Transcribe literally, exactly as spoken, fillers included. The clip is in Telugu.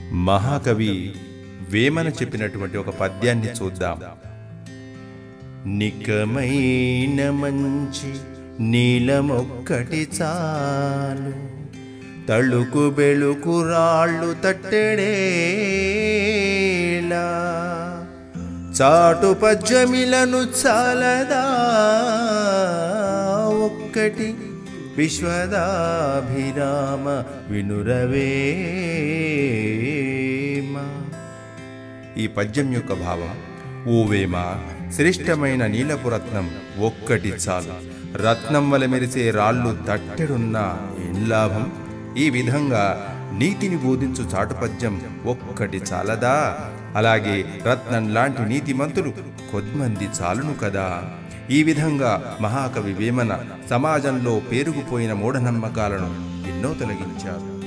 మహాకవి వేమన చెప్పినటువంటి ఒక పద్యాన్ని చూద్దాం. నికమైన మంచి నీలమొక్కటి చాలు, తళుకు బెళుకు రాళ్ళు తట్టెడేలా, చాటు పద్యమిలను చాలదా ఒక్కటి, విశ్వదాభిరామ వినురవేమ. ఈ పద్యం యొక్క భావం: ఓ వేమ, శ్రేష్టమైన నీలపు రత్నం ఒక్కటి చాలు, రత్నం వల మెరిసే రాళ్ళు తట్టెడున్నా ఏం లాభం? ఈ విధంగా నీతిని బోధించు చాటుపద్యం ఒక్కటి చాలదా? అలాగే రత్నం లాంటి నీతిమంతులు కొద్దిమంది చాలును కదా. ఈ విధంగా మహాకవి వేమన సమాజంలో పేరుకుపోయిన మూఢనమ్మకాలను ఎన్నో తొలగించారు.